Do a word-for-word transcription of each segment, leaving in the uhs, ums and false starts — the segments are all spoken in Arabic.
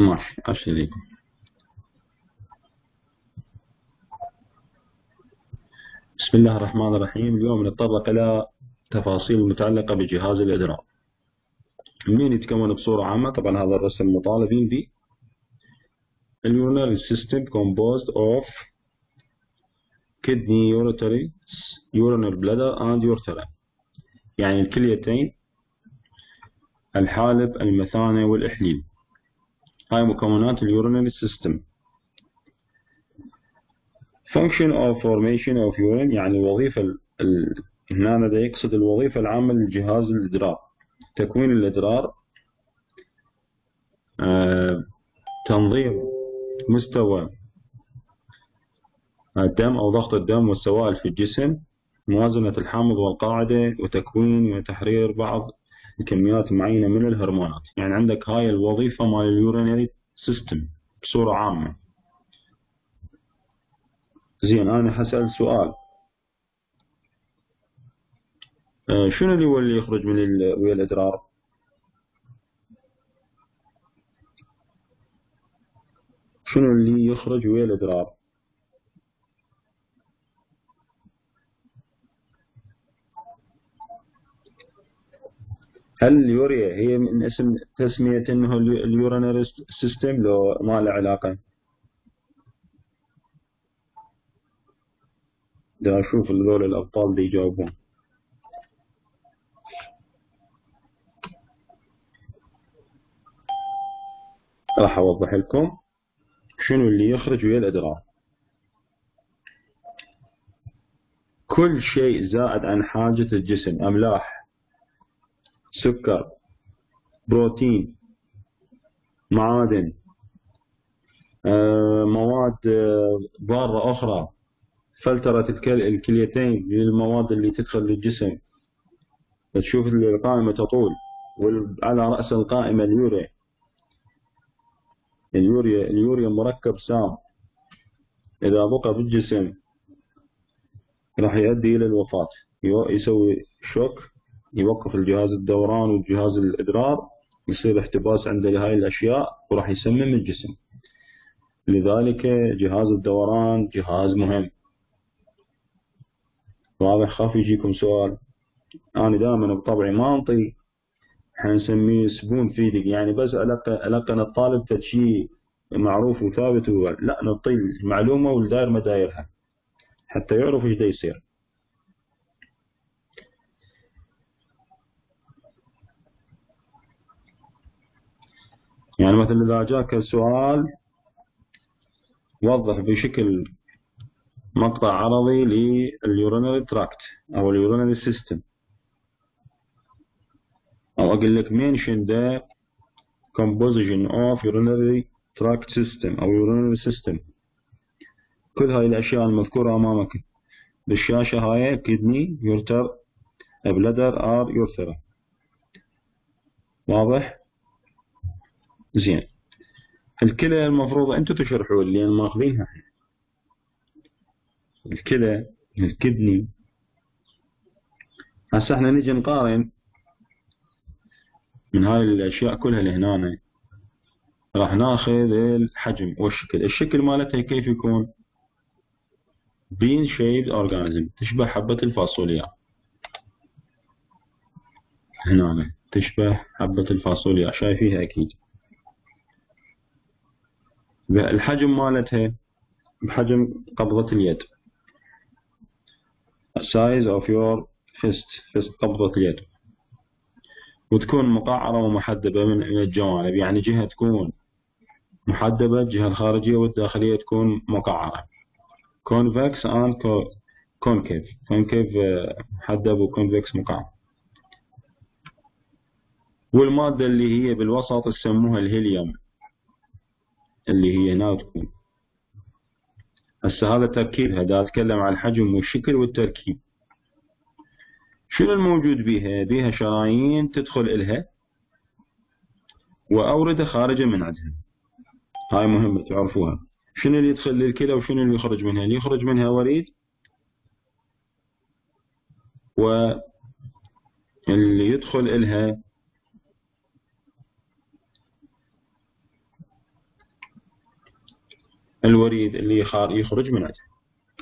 ماشي أشتري. بسم الله الرحمن الرحيم. اليوم نتطرق إلى تفاصيل متعلقة بجهاز الإدرار. منين يتكون بصورة عامة؟ طبعا هذا الرسم مطالبين به. اليورينري system composed of kidney, uretary, urinary bladder and urethra. يعني الكليتين، الحالب، المثانة والإحليل. هاي مكونات اليورينري system. function of formation of urine، يعني الوظيفة ال... هنا ده يقصد الوظيفة العامة لجهاز الإدرار. تكوين الإدرار، آه، تنظيم مستوى الدم أو ضغط الدم والسوائل في الجسم، موازنة الحامض والقاعدة، وتكوين وتحرير بعض الكميات معينة من الهرمونات. يعني عندك هاي الوظيفة مال اليورينري سيستم بصورة عامة. زين، أنا حسأل سؤال، آه، شنو اللي هو اللي يخرج من ويا الإدرار؟ شنو اللي يخرج ويا الإدرار؟ هل اليوريا هي من اسم تسمية انه اليورينري سيستم لو ما له علاقة؟ دا اشوف هذول الابطال دي يجاوبون. راح اوضح لكم شنو اللي يخرج ويا الادرار. كل شيء زائد عن حاجة الجسم، املاح، سكر، بروتين، معادن، آه، مواد ضارة اخرى، فلترة الكليتين للمواد اللي تدخل للجسم. تشوف القائمة تطول، وعلى رأس القائمة اليوريا. اليوريا اليوريا مركب سام، إذا بقى بالجسم راح يؤدي إلى الوفاة. يسوي شوك، يوقف الجهاز الدوران وجهاز الإدرار، يصير احتباس عند هاي الأشياء وراح يسمم الجسم. لذلك جهاز الدوران جهاز مهم. واضح؟ خاف يجيكم سؤال. أنا دائما بطبعي ما أنطي، حنسميه سبون فيدنج، يعني بس ألقن الطالب شيء معروف وثابت، لا، نعطي المعلومة والداير مدايرها حتى يعرف ايش دا يصير. يعني مثلا إذا جاك السؤال وضح بشكل مقطع عرضي لليورينري تراكت أو اليورينري سيستم، أو أقول لك mention the composition of urinary tract system أو urinary system. كل هاي الأشياء المذكورة أمامك بالشاشة هاي kidney, ureter, bladder or urethra. واضح؟ زين. الكلى المفروض أنتم تشرحوا اللي ماخذينها. الكلى، الكدني. هسه احنا نجي نقارن من هاي الاشياء كلها اللي هنا. راح ناخذ الحجم والشكل. الشكل مالتها كيف يكون؟ bean shaped organism، تشبه حبة الفاصوليا. هنا تشبه حبة الفاصوليا، شايفيها اكيد. الحجم مالتها بحجم قبضة اليد. size of your fist، fist قبضة اليد. وتكون مقعرة ومحدبة من الجوانب، يعني جهة تكون محدبة، الجهة الخارجية والداخلية تكون مقعرة. convex and concave، concave محدب وconvex مقعر. والمادة اللي هي بالوسط يسموها الهيليوم، اللي هي هنا تكون. هسه هذا تركيبها، دا أتكلم عن الحجم والشكل والتركيب. شنو الموجود بيها؟ بيها شرايين تدخل إلها وأوردة خارجة من عندها. هاي مهمة تعرفوها. شنو اللي يدخل للكلى وشنو اللي يخرج منها؟ اللي يخرج منها وريد، واللي يدخل إلها الوريد اللي يخرج من عندها.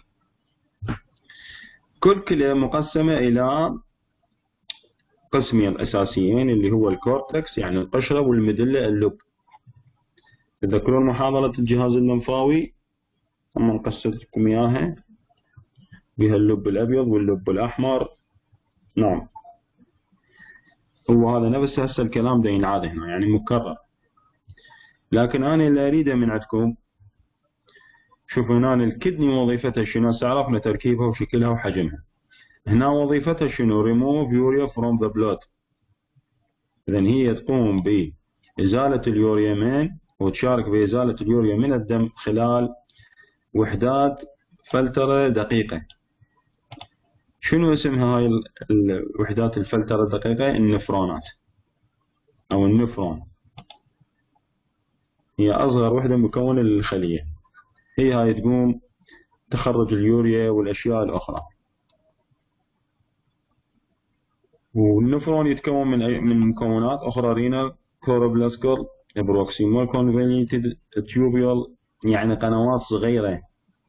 كل كلى مقسمة إلى قسمين أساسيين اللي هو الكورتكس يعني القشرة، والميدلا اللب. تذكرون محاضرة الجهاز اللمفاوي أما قصت لكم إياها بها اللب الأبيض واللب الأحمر. نعم، هو هذا نفس هسه الكلام ده ينعاد هنا يعني مكرر. لكن أنا اللي أريده من عندكم، شوفوا هنا الكدني وظيفتها شنو؟ عرفنا تركيبها وشكلها وحجمها. هنا وظيفتها شنو؟ remove urea from the blood. إذن هي تقوم بإزالة اليوريا من وتشارك بإزالة اليوريا من الدم خلال وحدات فلترة دقيقة. شنو اسمها هاي الوحدات الفلترة الدقيقة؟ النفرونات أو النفرون. هي أصغر وحدة مكونة للخلية، هي هاي تقوم تخرج اليوريا والأشياء الأخرى. والنفرون يتكون من من مكونات أخرى: رينال كوربلاسكر بروكسيمال كونفوليوتد تيوبيول، يعني قنوات صغيرة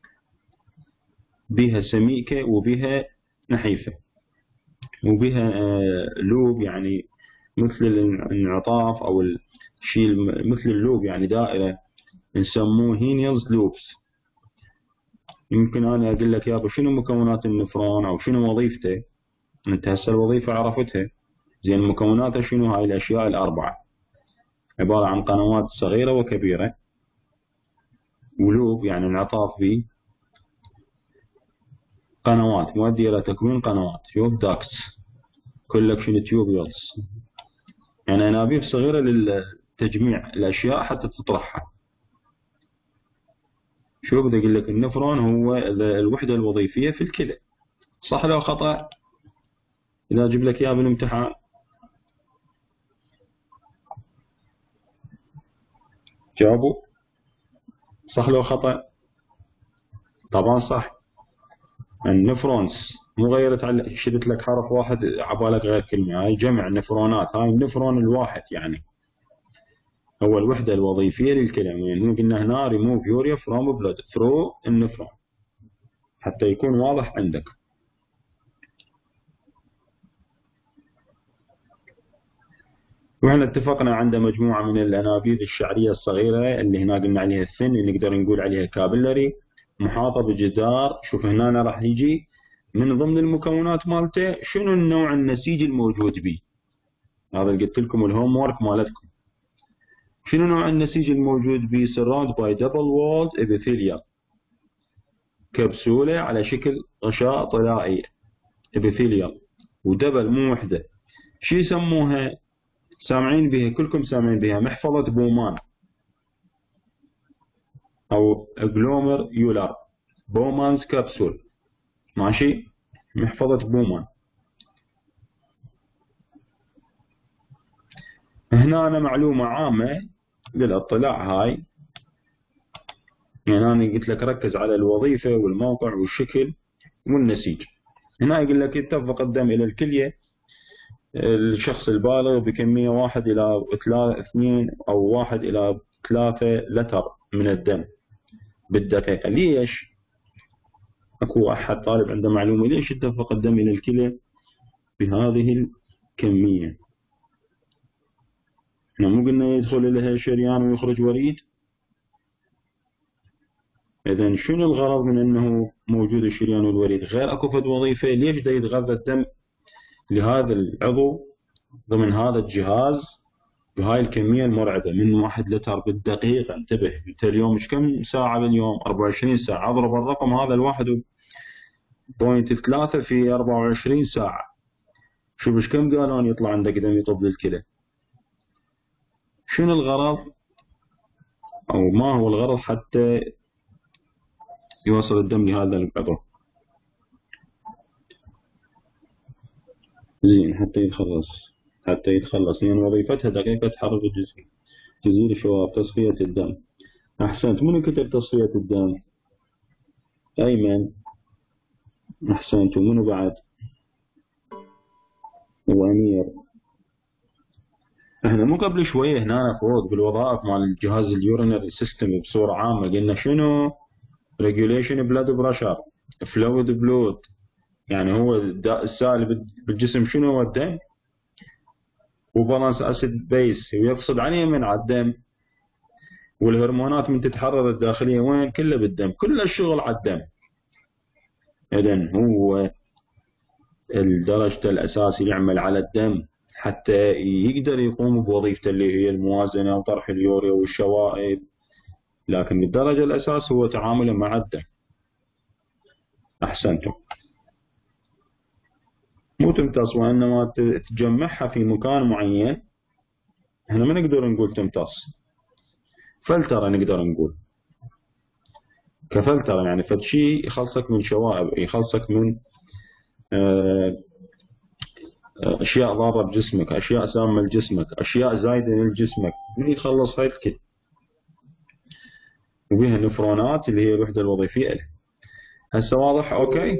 بها سميكة وبها نحيفة وبها لوب، يعني مثل الانعطاف أو الشيء مثل اللوب يعني دائرة، نسموه هينيلز لوبس. يمكن أنا أقول لك يابا شنو مكونات النفرون أو شنو وظيفته؟ أنت هسه الوظيفة عرفتها زين، مكوناتها شنو؟ هاي الأشياء الأربعة عبارة عن قنوات صغيرة وكبيرة، ولوب يعني انعطاف به، قنوات مؤدية إلى تكوين قنوات تيوب داكس، كولكشن تيوبيولز يعني أنابيب صغيرة للتجميع الأشياء حتى تطرحها. شو بدي أقول لك؟ النفرون هو الوحدة الوظيفية في الكلى. صح لو خطأ؟ إذا أجيب لك إياه بالامتحان جاوبوا صح لو خطأ؟ طبعا صح. النفرونز مو غيرت على شدت لك حرف واحد عبالك غير كلمة، هاي جمع نفرونات. هاي النفرون الواحد يعني هو الوحدة الوظيفية للكلى. يعني قلنا هنا remove urea from blood through النفرون حتى يكون واضح عندك. وإحنا اتفقنا عند مجموعة من الأنابيب الشعرية الصغيرة اللي هنا قلنا عليها الثن، اللي نقدر نقول عليها كابيلاري، محاطة بجدار. شوف هنا راح يجي من ضمن المكونات مالته شنو النوع النسيج الموجود به. هذا اللي قلت لكم الهوم وورك مالتكم. شنو نوع النسيج الموجود به؟ surrounded by double walled epithelial، كبسولة على شكل غشاء طلائي epithelial، ودبل مو وحدة. شو يسموها؟ سامعين بها كلكم، سامعين بها محفظة بومان أو جلومر يولار بومانز كبسول، ماشي؟ محفظة بومان. هنا أنا معلومة عامة للاطلاع هاي، يعني أنا قلت لك ركز على الوظيفة والموقع والشكل والنسيج. هنا يقول لك يتدفق الدم إلى الكلية الشخص البالغ بكمية واحد إلى اثنين أو واحد إلى ثلاثة لتر من الدم بالدقيقة. ليش؟ أكو أحد طالب عنده معلومة ليش يتدفق الدم إلى الكلى بهذه الكمية؟ احنا مو قلنا يدخل لها شريان ويخرج وريد؟ إذن شنو الغرض من أنه موجود الشريان والوريد؟ غير أكو فد وظيفة. ليش دا يتغذى الدم لهذا العضو ضمن هذا الجهاز بهاي الكمية المرعبة من واحد لتر بالدقيقة؟ انتبه، انت اليوم مش كم ساعة باليوم؟ أربعة وعشرين ساعة. اضرب الرقم هذا الواحد بوينت ثلاثة في أربعة وعشرين ساعة، شوف ايش كم قالون يطلع عندك دم يطب للكلى. شنو الغرض أو ما هو الغرض حتى يوصل الدم لهذا العضو؟ زين حتى يتخلص حتى يتخلص لأن يعني وظيفتها دقيقة تحرك الجسم، تزيل الشوائب، تصفية الدم. أحسنت. منو كتب تصفية الدم؟ أيمن. أحسنت. ومنو بعد؟ وأمير. احنا مو قبل شوية هنا فوق بالوظائف مال الجهاز اليورينري سيستم بصورة عامة قلنا شنو؟ ريجوليشن بلاد بريشر، فلويد بلود، يعني هو السائل بالجسم شنو هو الدم، وبالانس اسيد بيس ويقصد عليه من على الدم، والهرمونات من تتحرر الداخليه وين؟ كله بالدم، كل الشغل على الدم. اذا هو الدرجة الاساسي يعمل على الدم حتى يقدر يقوم بوظيفته اللي هي الموازنه وطرح اليوريا والشوائب، لكن الدرجه الاساس هو تعامله مع الدم. احسنتم. مو تمتص، وانما تجمعها في مكان معين. احنا ما نقدر نقول تمتص، فلترة نقدر نقول، كفلترة يعني فد شيء يخلصك من شوائب، يخلصك من اشياء ضاره بجسمك، اشياء سامه لجسمك، اشياء زايده لجسمك، من يخلص هاي الكل. وبها نفرونات اللي هي الوحده الوظيفيه له. هسه واضح؟ اوكي.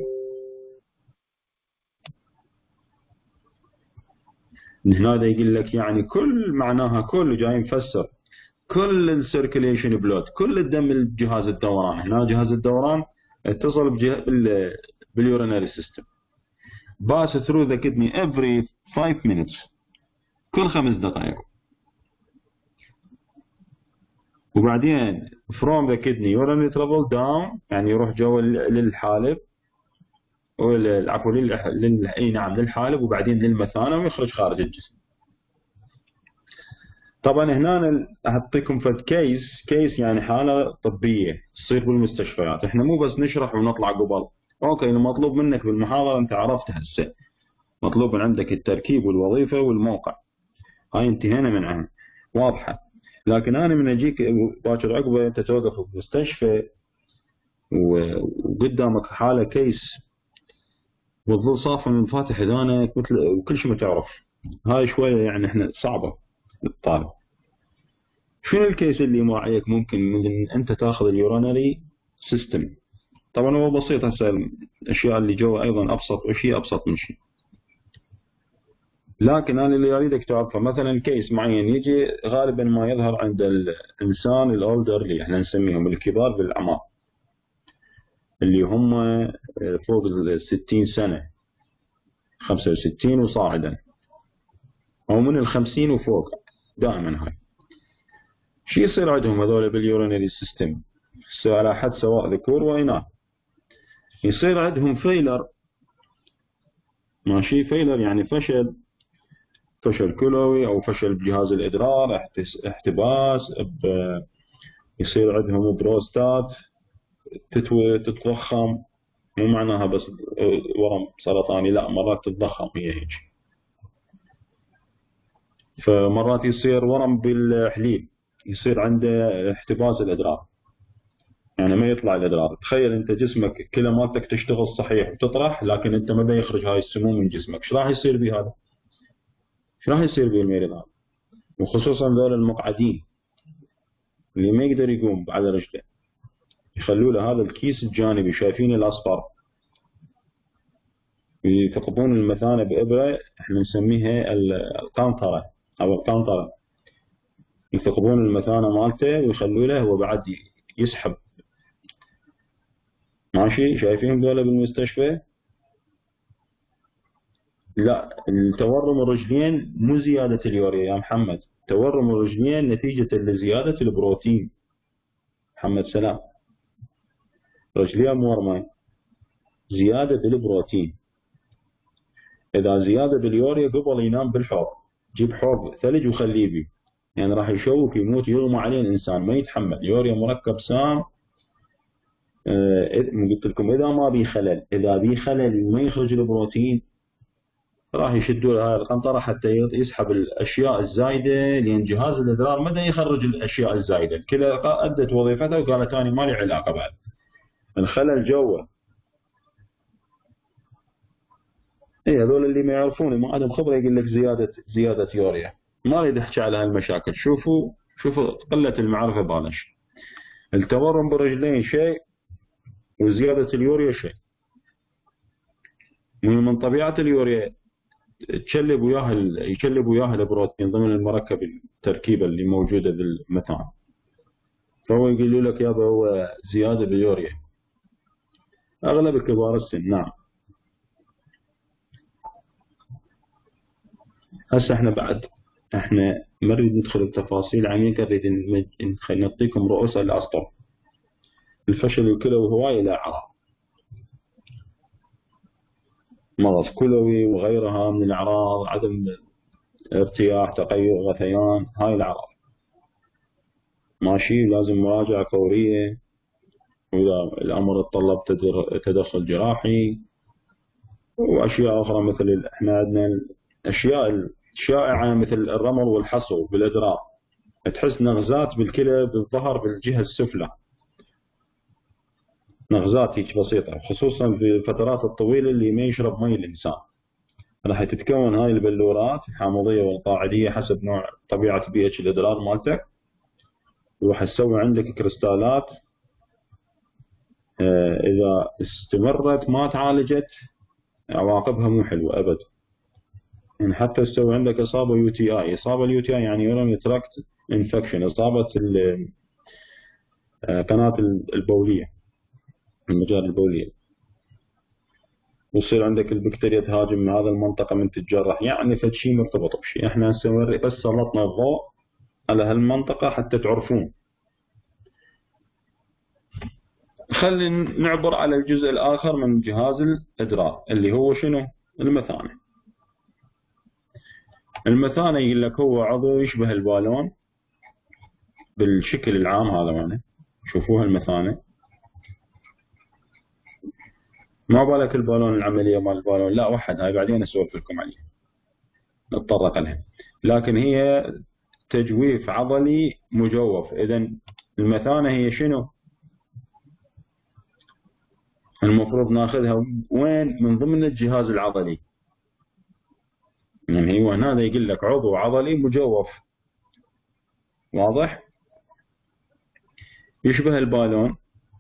هنا يقول لك يعني كل معناها كل جاي مفسر كل السيركيليشن بلود، كل الدم الجهاز الدوران. هنا جهاز الدوران اتصل باليورينري سيستم، باس ثرو ذا كدني افري فايف مينتس، كل خمس دقائق. وبعدين from the kidney urinary travel down، يعني يروح جوا للحالب، عفوا لل اي نعم للحالب، وبعدين للمثانه ويخرج خارج الجسم. طبعا هنا اعطيكم فد كيس، كيس يعني حاله طبيه تصير بالمستشفيات. احنا مو بس نشرح ونطلع قبل. اوكي، المطلوب منك بالمحاضره انت عرفتها هسه، مطلوب من عندك التركيب والوظيفه والموقع، هاي انتهينا من عنها واضحه. لكن انا من اجيك باكر عقبه انت توقف بالمستشفى وقدامك حاله كيس والظل صافي من فاتح اذانك مثل وكل شيء ما تعرف، هاي شويه يعني احنا صعبه للطالب. شنو الكيس اللي معيك؟ ممكن من انت تاخذ اليورينري سيستم. طبعا هو بسيط، هسه الاشياء اللي جوا ايضا ابسط وشيء ابسط من شيء. لكن انا اللي اريدك تعرفه مثلا كيس معين يجي غالبا ما يظهر عند الانسان الاولدرلي، احنا نسميهم الكبار بالاعمار، اللي هم فوق الستين سنه، خمسة وستين وصاعدا، او من الخمسين وفوق، دائما هاي شو يصير عندهم هذول باليورينري سيستم على حد سواء ذكور واناث؟ يصير عندهم فيلر، ماشي، فيلر يعني فشل، فشل كلوي او فشل بجهاز الادرار، احتباس، يصير عندهم بروستات تتوي تتضخم، مو معناها بس ورم سرطاني، لا مرات تتضخم هي هيك. فمرات يصير ورم بالحليب، يصير عنده احتباس الادرار، يعني ما يطلع الادرار. تخيل انت جسمك كله مالتك تشتغل صحيح وتطرح، لكن انت ما يخرج هاي السموم من جسمك، ايش راح يصير بهذا؟ ايش راح يصير بالمريض هذا؟ وخصوصا ذول المقعدين اللي ما يقدر يقوم على رجله، يخلوا له هذا الكيس الجانبي، شايفين الاصفر، يثقبون المثانه بابره احنا نسميها القنطره او القنطره، يثقبون المثانه مالته ويخلوا له هو بعد يسحب. ماشي، شايفين ذولا بالمستشفى؟ لا، التورم الرجلين مو زياده اليوريا يا محمد، تورم الرجلين نتيجه لزياده البروتين. محمد سلام، رجليه مورمه زياده بالبروتين. اذا زياده باليوريا قبل ينام بالحوض، جيب حوض ثلج وخليه بيه، يعني راح يشوك يموت يغمى عليه الانسان، ما يتحمل. يوريا مركب سام. أه قلت لكم اذا ما بي خلل، اذا بي خلل وما يخرج البروتين راح يشدوا له هاي القنطره حتى يسحب الاشياء الزايده، لان جهاز الادرار ما يخرج الاشياء الزايده، كلها ادت وظيفتها وقالت انا ما لي علاقه بعد. الخلل جوا. اي هذول اللي ما يعرفون، ما عندهم خبره، يقول لك زياده زياده يوريا، ما اريد احكي على هالمشاكل. شوفوا شوفوا قله المعرفه بهذا الشيء. التورم بالرجلين شيء، وزياده اليوريا شيء. من طبيعه اليوريا تشلب وياها يشلب وياها البروتين ضمن المركب التركيبه اللي موجوده بالمثانه. فهو يقولوا لك يابا هو زياده باليوريا، أغلب كبار السن. نعم. هسه احنا بعد احنا ما نريد ندخل بتفاصيل عميقة، نريد نعطيكم رؤوس الأسطر. الفشل الكلوي هواية له أعراض، مرض كلوي وغيرها من الأعراض، عدم ارتياح، تقيؤ، غثيان، هاي الأعراض ماشي. لازم مراجعة فورية، وإذا الأمر يتطلب تدخل جراحي وأشياء أخرى. مثل احنا عندنا الأشياء الشائعة مثل الرمل والحصو بالأدرار، تحس نغزات بالكلى بالظهر بالجهة السفلى، نغزات هيك بسيطة، خصوصا في الفترات الطويلة اللي ما يشرب مي الإنسان. راح تتكون هاي البلورات الحامضية والقاعدية حسب نوع طبيعة بي اتش الأدرار مالتك، وراح تسوي عندك كريستالات. إذا استمرت ما تعالجت عواقبها مو حلوة أبد. يعني حتى تسوي عندك إصابة يو تي آي. إصابة اليو تي آي يعني يورين تراكت انفكشن، إصابة قناة البولية، المجال البولية، ويصير عندك البكتيريا تهاجم من هذا المنطقة من تتجرح. يعني فد شيء مرتبط بشيء. احنا نسوي بس سلطنا الضوء على هالمنطقة حتى تعرفون. خلينا نعبر على الجزء الآخر من جهاز الإدرار اللي هو شنو؟ المثانة. المثانة يقول لك هو عضو يشبه البالون بالشكل العام هذا. يعني شوفوها المثانة، ما بالك البالون العملية مال البالون، لا وحد، هاي بعدين أسولف لكم عليها نتطرق لها. لكن هي تجويف عضلي مجوف. إذا المثانة هي شنو؟ المفروض ناخذها وين؟ من ضمن الجهاز العضلي. يعني هو هنا يقول لك عضو عضلي مجوف، واضح؟ يشبه البالون.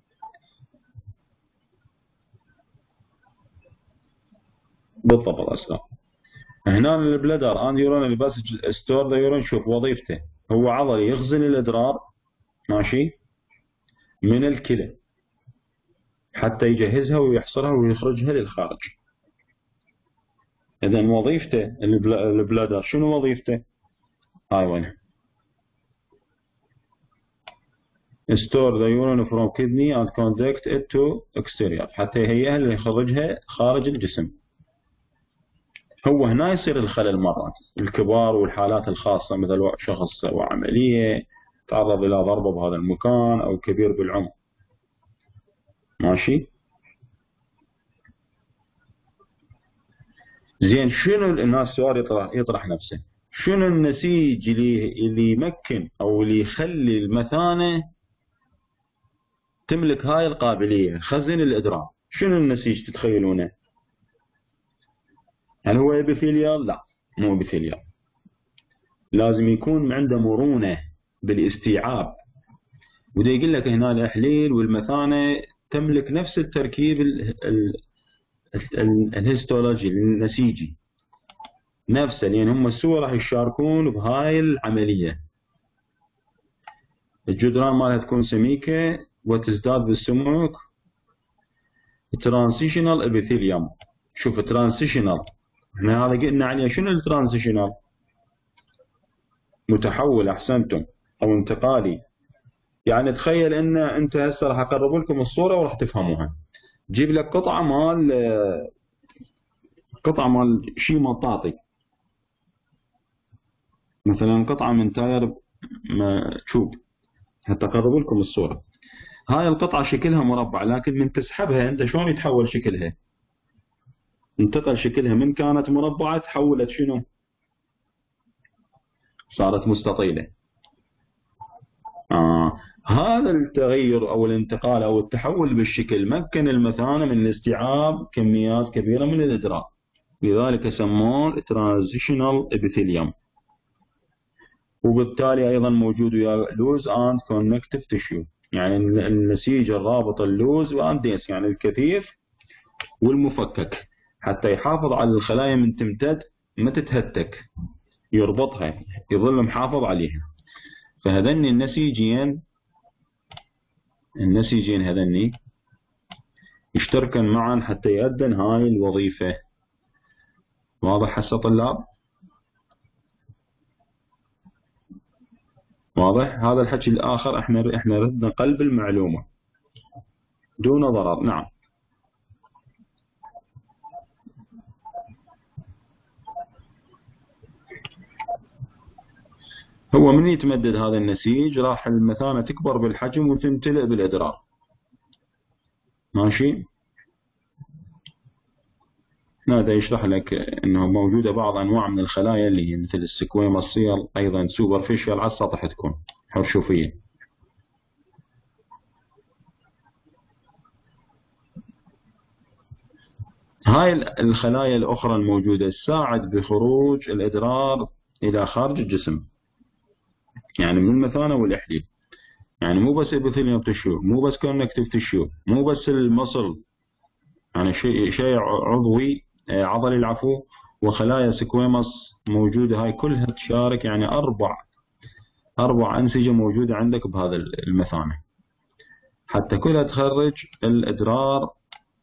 بالضبط الأسلام. هنا البلدر اند يورين بس ستور ذا يورين. شوف وظيفته، هو عضلي يخزن الادرار ماشي من الكلى حتى يجهزها ويحصرها ويخرجها للخارج. اذا وظيفته البلدر شنو وظيفته؟ هاي وين ستور ذا يورين فروم كدني اند كوندكت ات تو اكستيريور، حتى يهيئها ليخرجها خارج الجسم. هو هنا يصير الخلل مرات الكبار والحالات الخاصة، مثل شخص سوى عملية تعرض إلى ضربة بهذا المكان أو كبير بالعمر ماشي. زين شنو الناس سؤال يطرح, يطرح نفسه، شنو النسيج اللي اللي يمكن أو اللي يخلي المثانة تملك هاي القابلية خزن الإدرار؟ شنو النسيج تتخيلونه؟ هل هو إبيثيليال؟ لا مو إبيثيليال. لازم يكون عنده مرونة بالاستيعاب. وده يقول لك هنا الإحليل والمثانة تملك نفس التركيب الهيستولوجي النسيجي نفسه، لأن هم السوى راح يشاركون بهاي العملية. الجدران مالها تكون سميكة وتزداد بالسمك. ترانسيشنال ابيثيليوم. شوف ترانسيشنال، احنا هذا قلنا عليه. شنو الترانسيشنال؟ متحول، احسنتم، او انتقالي. يعني تخيل ان انت هسه راح اقرب لكم الصورة وراح تفهموها. جيب لك قطعة مال قطعة مال شيء مطاطي، مثلا قطعة من تاير تشوب، حتى اقرب لكم الصورة. هاي القطعة شكلها مربع، لكن من تسحبها انت شلون يتحول شكلها؟ انتقل شكلها من كانت مربعة تحولت شنو؟ صارت مستطيلة. آه. هذا التغير او الانتقال او التحول بالشكل مكن المثانة من الاستيعاب كميات كبيرة من الادرار، لذلك سموه ترانزيشنال ابيثيليوم. وبالتالي ايضا موجود ويا لوز اند كونكتيف تيشيو، يعني النسيج الرابط اللوز وانديس، يعني الكثيف والمفكك، حتى يحافظ على الخلايا من تمتد ما تتهتك، يربطها يظل محافظ عليها. فهذني النسيجين النسيجين هذني يشتركن معا حتى يؤدن هاي الوظيفة. واضح هسه طلاب؟ واضح؟ هذا الحكي الآخر احنا احنا ردنا قلب المعلومة دون ضرر. نعم. هو من يتمدد هذا النسيج راح المثانة تكبر بالحجم وتمتلئ بالإدرار. ماشي؟ هذا يشرح لك انه موجودة بعض انواع من الخلايا اللي هي مثل السكويموسيل ايضا سوبرفيشال على السطح تكون حرشوفية. هاي الخلايا الاخرى الموجودة تساعد بخروج الادرار الى خارج الجسم، يعني من المثانة والاحليل. يعني مو بس ابيثيليوم تشيو، مو بس كونكتيف تشيو، مو بس المصل، يعني شيء شيء عضوي عضلي العفو، وخلايا سكويموس موجودة. هاي كلها تشارك، يعني أربع أربع أنسجة موجودة عندك بهذا المثانة حتى كلها تخرج الإدرار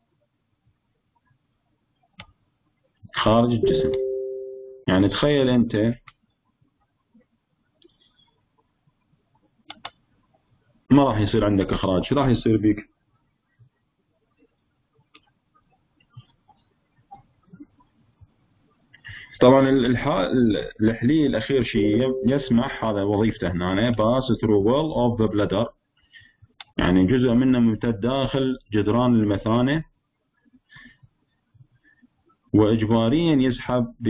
خارج الجسم. يعني تخيل أنت ما راح يصير عندك إخراج، شو راح يصير بيك؟ طبعا الحليل الأخير شيء يسمح، هذا وظيفته هنا باس ثرو ويل اوف ذا بلادر، يعني جزء منه ممتد داخل جدران المثانة، وإجباريا يسحب ب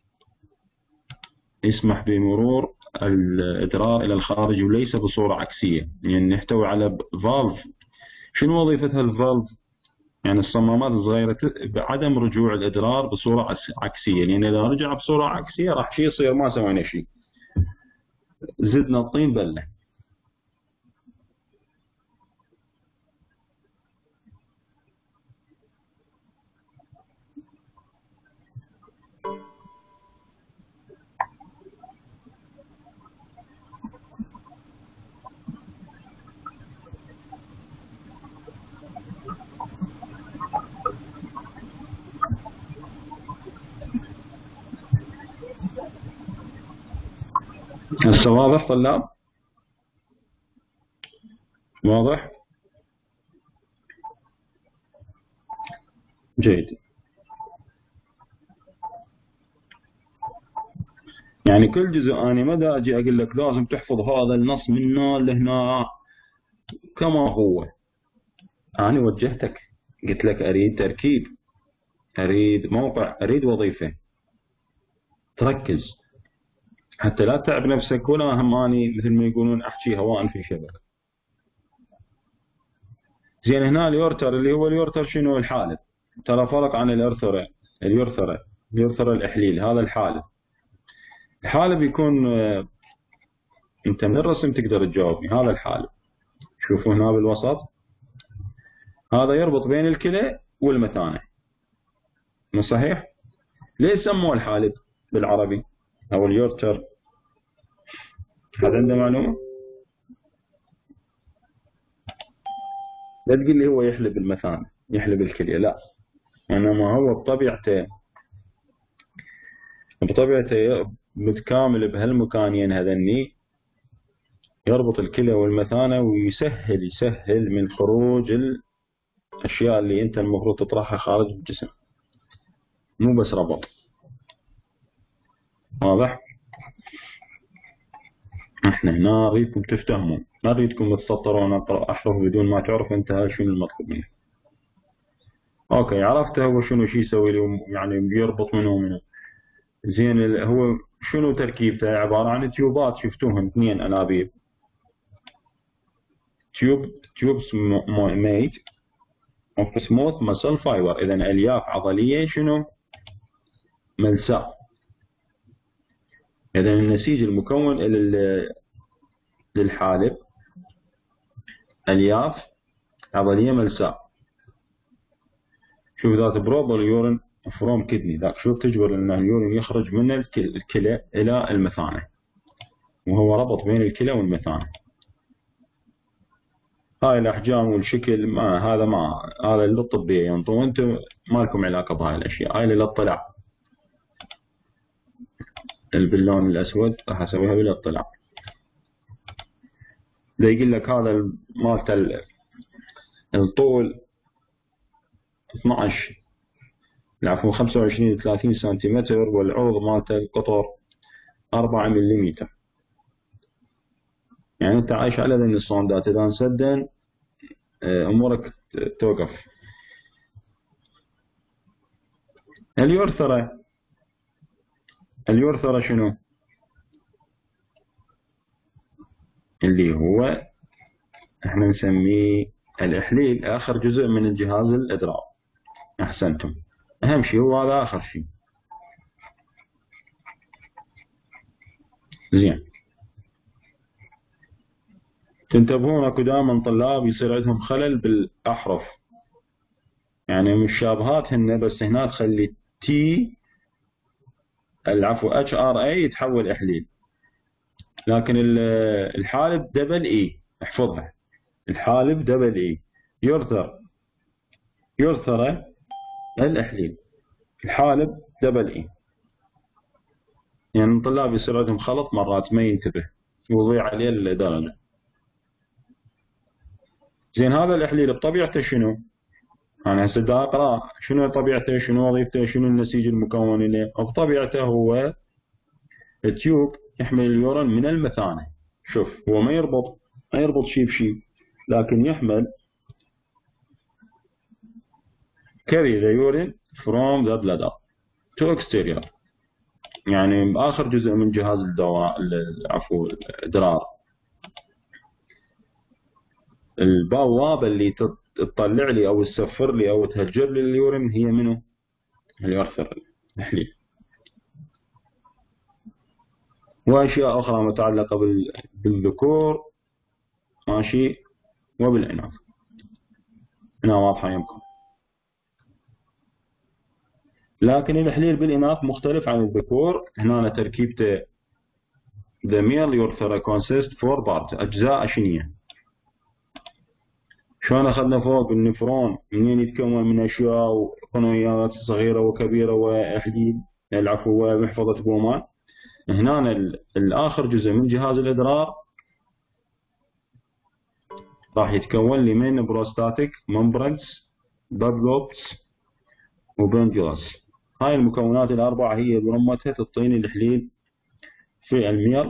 يسمح بمرور الإدرار إلى الخارج وليس بصورة عكسية. يعني يحتوي على فالف. شنو وظيفتها الفالف؟ يعني الصمامات الصغيرة بعدم رجوع الإدرار بصورة عكسية، لأن إذا رجع بصورة عكسية راح شي يصير ما سوينا شيء، زدنا الطين بلة. هسه واضح طلاب؟ واضح؟ جيد. يعني كل جزء أنا مدى أجي أقول لك لازم تحفظ هذا النص من هنا لهنا كما هو. أنا وجهتك قلت لك أريد تركيب، أريد موقع، أريد وظيفة، تركز حتى لا تعب نفسك ولا هماني مثل ما يقولون أحكي هواء في شبك. زين هنا اليورتر اللي هو اليورتر شنو؟ الحالب. ترى فرق عن الارثرة. اليورثرة اليورثرة الإحليل هذا الحالب. الحالب يكون انت من الرسم تقدر تجاوبني. هذا الحالب شوفوا هنا بالوسط، هذا يربط بين الكلى والمثانة، مو صحيح؟ ليش سموه الحالب بالعربي او اليورتر؟ هذا عنده معلومة؟ لا تقول لي هو يحلب المثانة يحلب الكلية، لا، انما هو بطبيعته بطبيعته متكامل بهالمكانين هذني، يربط الكلى والمثانة ويسهل يسهل من خروج الأشياء اللي أنت المفروض تطرحها خارج الجسم، مو بس ربط. واضح؟ احنا هنا نريدكم تفتهمون، ما نريدكم تسطرون أحرف بدون ما تعرف أنت شنو المطلوب منك. أوكي عرفت هو شنو شي يسوي لي، يعني بيربط منه ومنه. زين هو شنو تركيبته؟ عبارة عن تيوبات شفتوهم اثنين أنابيب، تيوب تيوبس ميت of smooth muscle fiber، إذا ألياف عضلية شنو؟ ملساء. إذا النسيج المكون للحالب ألياف عضلية ملساء. شوف ذات بروبر يورين فروم كدني، ذاك شوف تجبر أن اليورين يخرج من الكلى إلى المثانة، وهو ربط بين الكلى والمثانة. هاي الأحجام والشكل ما هذا ما هذا للطبية ينطون، وأنتم ما لكم علاقة بهاي الأشياء، هاي للاطلاع. باللون الأسود راح أسويها بالاطلاع. ده يقول لك هذا مالته الطول اثنعش العفو خمسة وعشرين إلى ثلاثين سنتيمتر، والعرض مالته القطر أربعة مليمتر. يعني أنت عايش على ذن الصندات، إذا انسدن أمورك توقف. اليورثرة، اليورثرة شنو؟ اللي هو احنا نسميه الإحليل، آخر جزء من الجهاز الإدرار. أحسنتم، أهم شيء هو هذا آخر شيء. زين، تنتبهون اكو دائما طلاب يصير عندهم خلل بالأحرف، يعني مشابهات هن، بس هنا تخلي تي العفو اتش ار اي يتحول إحليل، لكن الحالب دبل اي، احفظها، الحالب دبل اي. يرثر، يرثر الإحليل، الحالب دبل اي. يعني الطلاب يصير عندهم خلط مرات ما ينتبه ويضيع عليه الدرجة. زين، هذا الإحليل بطبيعته شنو؟ أنا هسه دا أقرأ شنو طبيعته، شنو وظيفته، شنو النسيج المكون له. بطبيعته هو التيوب يحمل اليورين من المثانة. شوف، هو ما يربط ما يربط شيء بشيء، لكن يحمل carry the urine from the bladder to exterior، يعني بآخر جزء من جهاز الدواء العفو الإدرار. البوابة اللي تطلع لي أو تسفر لي أو تهجر لي اليورين هي منو؟ اليورثر الإحليل. وأشياء أخرى متعلقة بالذكور ماشي وبالإناث. هنا واضحة يمكن، لكن الإحليل بالإناث مختلف عن الذكور. هنا تركيبته the male urethra consists four parts، أجزاء شنية. شلون أخذنا فوق النفرون منين يتكون من أشياء وقنويات صغيرة وكبيرة وإحليل العفو ومحفظة بومان. هنا الآخر جزء من جهاز الإدرار راح يتكون لي من بروستاتيك ممبرنز، بابلوبس، وبنجوس. هاي المكونات الأربعة هي برمتها تعطيني الإحليل في الميل،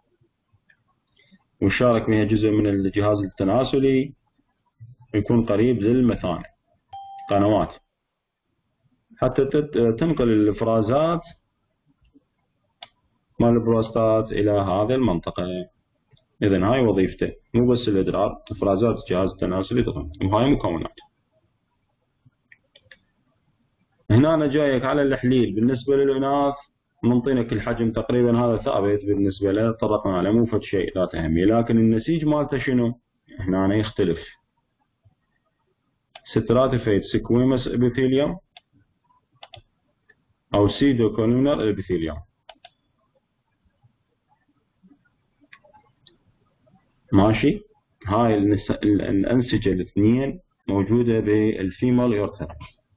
ويشارك بها جزء من الجهاز التناسلي، يكون قريب للمثانة قنوات حتى تنقل الإفرازات مال البروستات إلى هذه المنطقة. إذن هاي وظيفته، مو بس الإدرار، إفرازات الجهاز التناسلي تضم، وهاي مكونات. هنا أنا جايك على الإحليل بالنسبة للإناث، منطينك الحجم تقريبا هذا ثابت بالنسبة له، طرقنا على مو فد شيء لا تهمي، لكن النسيج مالته شنو؟ هنا أنا يختلف. ستراتيفيد سكويمس ابيثيليوم أو سيدو كولونر ابيثيليوم. ماشي، هاي الأنسجة الاثنين موجودة بالفيمال يورثرا.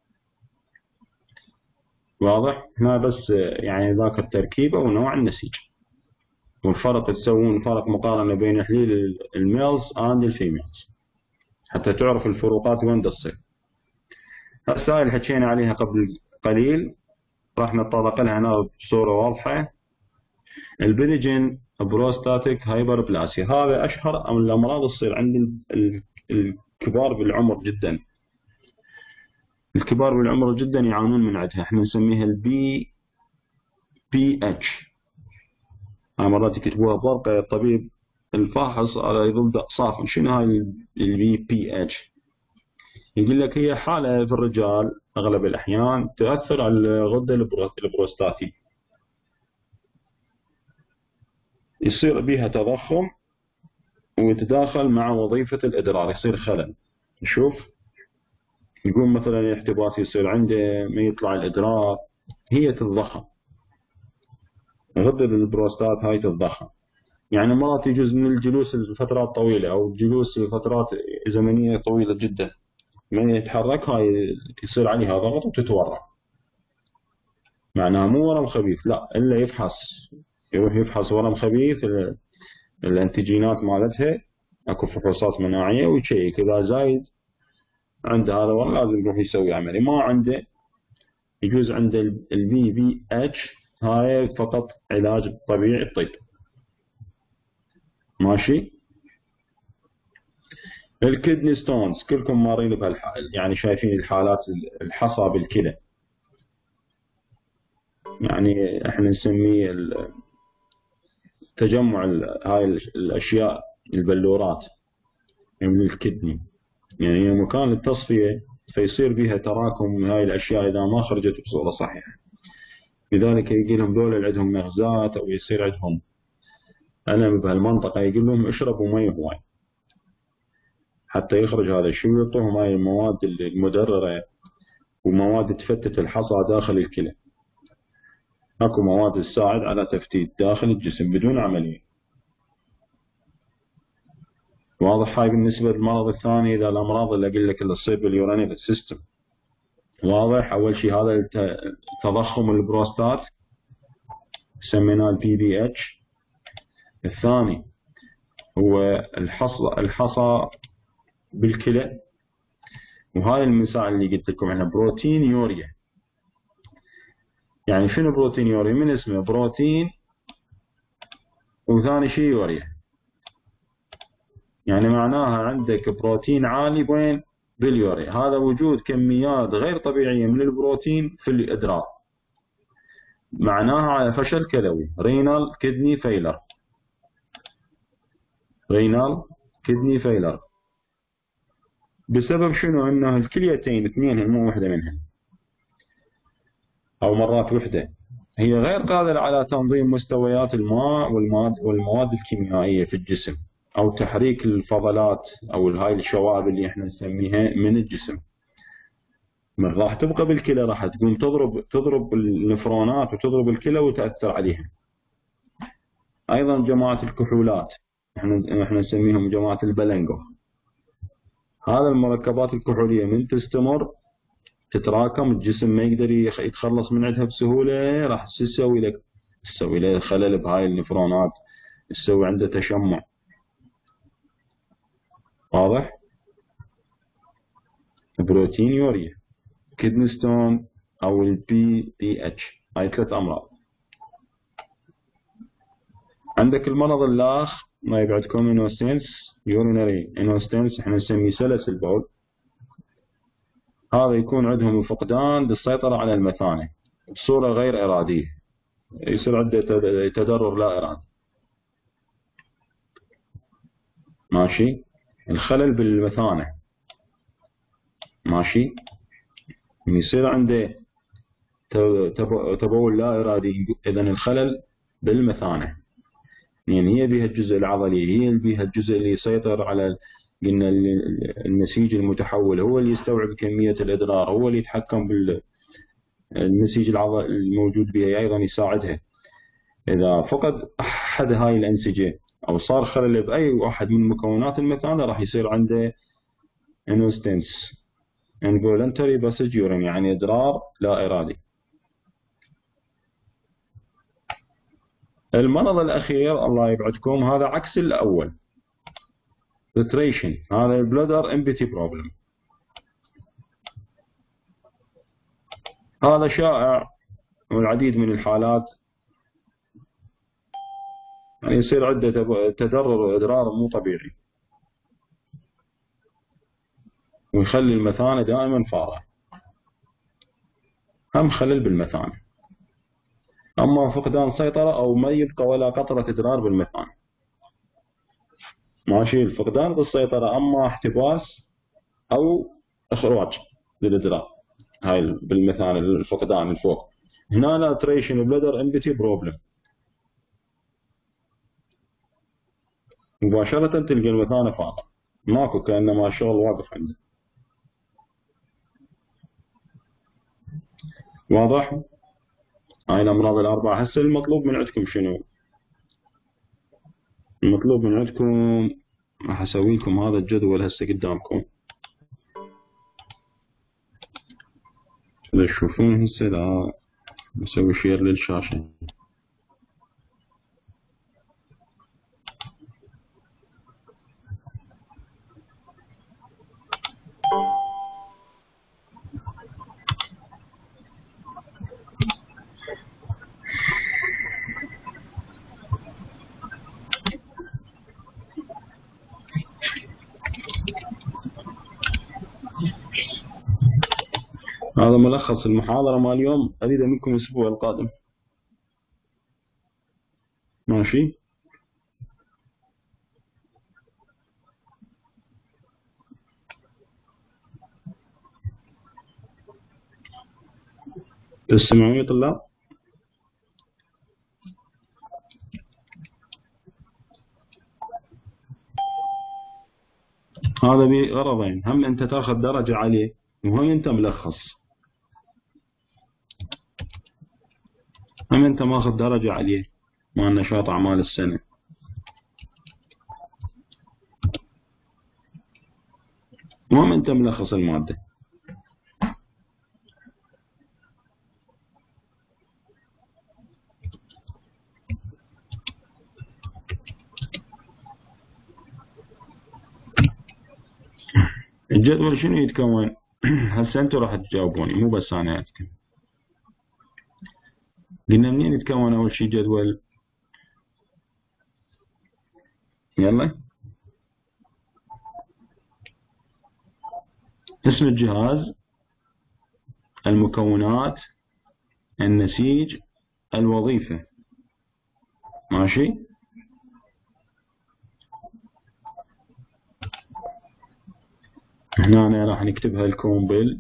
واضح؟ هنا بس يعني ذاك التركيبة ونوع النسيج، والفرق تسوون فرق مقارنة بين إحليل الميلز and الفيميلز حتى تعرف الفروقات وين تصير. هسه اللي حكينا عليها قبل قليل راح نتطرق لها هنا بصورة واضحة. البنجن بروستاتيك هايبربلاسيا، هذا أشهر الأمراض تصير عند الكبار بالعمر جدا. الكبار بالعمر جدا يعانون من عندها، احنا نسميها البي بي اتش. هاي مرات يكتبوها بورقة الطبيب الفاحص على يضد أقصاف. شنو هاي البي بي اتش؟ يقول لك هي حالة في الرجال أغلب الأحيان تؤثر على الغدة البروستاتي، يصير بها تضخم ويتداخل مع وظيفة الإدرار، يصير خلل. نشوف يقول مثلا الاحتباس يصير عنده ما يطلع الإدرار، هي تتضخم، غدة البروستات هاي تتضخم. يعني مرات يجوز من الجلوس لفترات طويلة أو الجلوس لفترات زمنية طويلة جدا من يتحرك هاي يصير عليها ضغط وتتورم. معناها مو ورم خبيث، لا، إلا يفحص، يروح يفحص ورم خبيث الانتيجينات مالتها، اكو فحوصات مناعية ويشيك إذا زايد عنده هذا ورم لازم يروح يسوي عملية. ما عنده يجوز عنده البي بي اتش، هاي فقط علاج طبيعي الطب. ماشي. الكدني ستونز كلكم مارين بهالحال، يعني شايفين الحالات الحصى بالكلى، يعني احنا نسميه تجمع هاي الاشياء البلورات من الكدني، يعني هي مكان التصفية فيصير بها تراكم هاي الاشياء اذا ما خرجت بصورة صحيحة. لذلك يجي لهم دول اللي عندهم نغزات او يصير عندهم ألم بهالمنطقة، يقول لهم اشربوا مي هواي حتى يخرج هذا الشيء، ويعطوهم هاي المواد المدررة ومواد تفتت الحصى داخل الكلى. اكو مواد تساعد على تفتيت داخل الجسم بدون عملية. واضح؟ هاي بالنسبة للمرض الثاني، إذا الأمراض اللي أقول لك اللي تصير باليورينال سيستم. واضح؟ أول شيء هذا تضخم البروستات سميناه البي بي اتش. الثاني هو الحصى الحصى بالكلى، وهاي المثال اللي قلت لكم عنه بروتين يوريا. يعني شنو بروتين يوريا؟ من اسمه بروتين، وثاني شيء يوريا، يعني معناها عندك بروتين عالي وين؟ باليوريا. هذا وجود كميات غير طبيعية من البروتين في الإدرار، معناها على فشل كلوي، رينال كدني فيلر. رينال كدني فيلر بسبب شنو؟ انه الكليتين اثنين، مو واحدة منهم، او مرات وحدة، هي غير قادرة على تنظيم مستويات الماء والمواد والمواد الكيميائية في الجسم، او تحريك الفضلات او هاي الشوائب اللي احنا نسميها من الجسم. من راح تبقى بالكلى راح تقوم تضرب تضرب النفرونات وتضرب الكلى وتأثر عليها. ايضا جماعة الكحولات، احنا احنا نسميهم جماعة البلنجو. هذا المركبات الكحولية من تستمر تتراكم، الجسم ما يقدر يتخلص من عندها بسهولة، راح تسوي لك تسوي له خلل بهاي النفرونات، تسوي عنده تشمع. واضح؟ بروتين يوريا، كدني ستون، او البي بي اتش، هاي ثلاث امراض. عندك المرض الاخ ما يبعدكم، انوستنس يورينري انوستنس، احنا نسميه سلس البول. هذا يكون عندهم الفقدان بالسيطرة على المثانة بصورة غير إرادية، يصير عنده تضرر لا إرادي. ماشي. الخلل بالمثانة. ماشي. يصير عنده تبول لا إرادي، إذن الخلل بالمثانة، يعني هي بها الجزء العضلي، هي بها الجزء اللي يسيطر على، قلنا النسيج المتحول، هو اللي يستوعب كمية الإدرار، هو اللي يتحكم بالنسيج العضلي الموجود بها، أيضا يساعدها. إذا فقد أحد هاي الأنسجة أو صار خلل بأي واحد من مكونات المثانة راح يصير عنده انوستنس، involuntary passage urine، يعني إدرار لا إرادي. المرض الأخير الله يبعدكم، هذا عكس الأول، filtration، هذا البلودر امبتي بروبلم. هذا شائع والعديد من الحالات يعني يصير عنده تضرر وإدرار مو طبيعي، ويخلي المثانة دائما فارغة، هم خلل بالمثانة. أما فقدان سيطرة أو ما يبقى ولا قطرة إدرار بالمثانة. ماشي. الفقدان بالسيطرة، أما احتباس أو إخراج للإدرار، هاي بالمثانة الفقدان الفوق. هنا لاتريشن بلدر امبتي بروبلم، مباشرة تلقى المثانة فاضية، ماكو، كأنما الشغل واقف عنده. واضح؟ هاي الأمراض الأربعة. هسه المطلوب من عندكم شنو؟ المطلوب من عندكم راح أسوي لكم هذا الجدول هسه قدامكم إذا تشوفون هسه. لا نسوي شير للشاشة. هذا ملخص المحاضرة مال اليوم، أريد منكم الأسبوع القادم. ماشي؟ تسمعوني يا طلاب؟ هذا بغرضين، هم أنت تاخذ درجة عليه وهم أنت ملخص، هم أنت ماخذ درجة عليه مال نشاط أعمال السنة. وهم أنت ملخص المادة. الجدول شنو يتكون؟ هسه أنتوا راح تجاوبوني مو بس أنا أتكلم. قلنا منين يتكون أول شيء جدول؟ يلا، اسم الجهاز، المكونات، النسيج، الوظيفة. ماشي؟ هنا أنا راح نكتبها لكم بال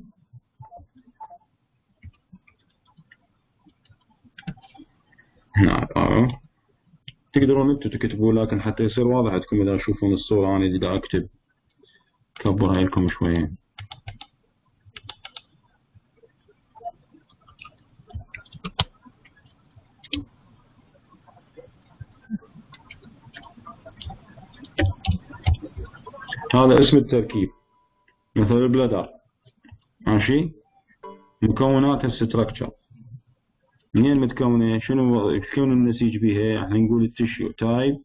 هنا. آه. تقدرون انتم تكتبوا، لكن حتى يصير واضح عندكم اذا تشوفون الصورة انا اذا اكتب كبرها لكم شوية. هذا اسم التركيب مثل البلدر. ماشي؟ مكونات الستركتشر منين متكونة؟ شنو شنو النسيج بيها؟ احنا نقول التشيو تايب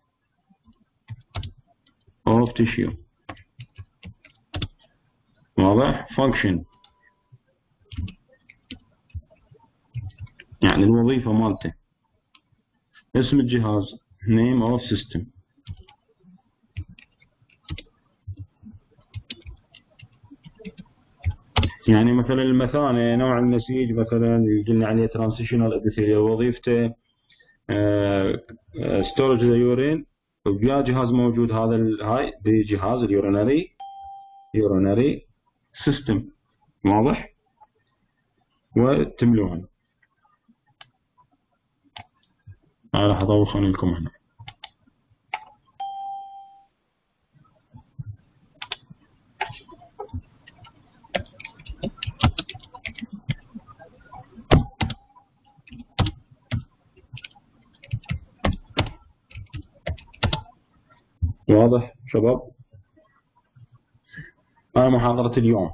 اوف تشيو. واضح؟ فانكشن يعني الوظيفة مالته. اسم الجهاز name of system. يعني مثلا المثانة نوع النسيج مثلا اللي قلنا عليه ترانزيشنال ابيثيليال، وظيفته ستورج ذا يورين، وبيا جهاز موجود هذا هاي بجهاز اليورينري يورينري سيستم. واضح؟ وتملوهن. أنا راح أطوخن لكم هنا. واضح شباب؟ أنا محاضرة اليوم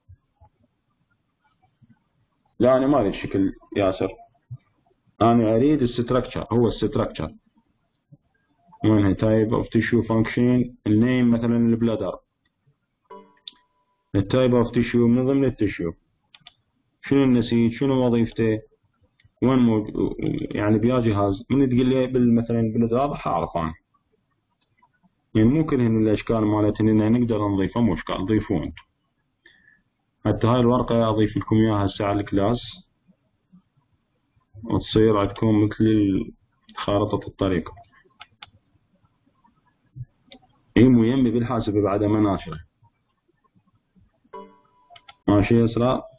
لا أنا ما أريد شكل ياسر، أنا أريد الستركتشر. هو الستركتشر وينها؟ تايب اوف تيشو فانكشن، النيم مثلا البلادر، التايب اوف تيشو من ضمن التيشو، شنو النسيج، شنو وظيفته، وين موجود، يعني بيا جهاز. من تقول لي مثلا بالبلادر حاعرف أنا، يعني مو كلهن الأشكال مالتهن إن نقدر نضيفها، مو أشكال ضيفوه أنتم. حتى هاي الورقة أضيف لكم إياها هسه على الكلاس وتصير عندكم مثل خارطة الطريق. هي مو يمي بالحاسبة بعد ما ناشرة. ماشي يا إسراء؟